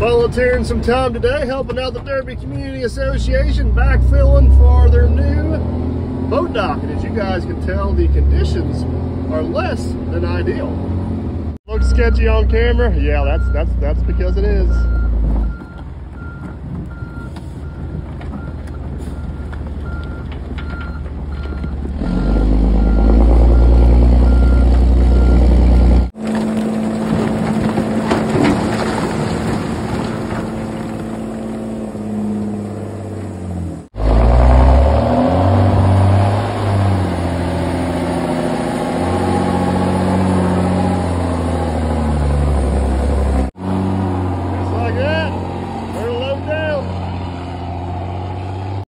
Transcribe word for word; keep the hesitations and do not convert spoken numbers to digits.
Volunteering some time today, helping out the Derby Community Association, backfilling for their new boat dock. And as you guys can tell, the conditions are less than ideal. Looks sketchy on camera. Yeah, that's that's that's because it is.